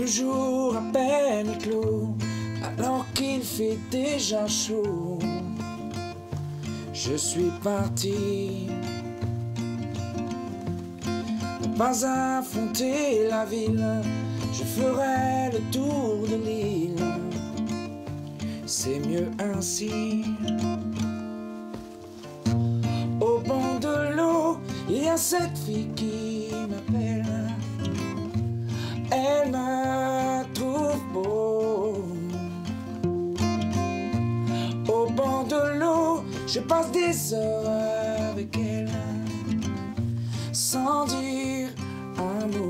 jour à peine clos, alors qu'il fait déjà chaud, je suis parti. Ne pas affronter la ville, je ferai le tour de l'île, c'est mieux ainsi. Au bord de l'eau, il y a cette fille qui m'appelle. Elle me trouve beau. Au bord de l'eau, je passe des heures avec elle, sans dire un mot.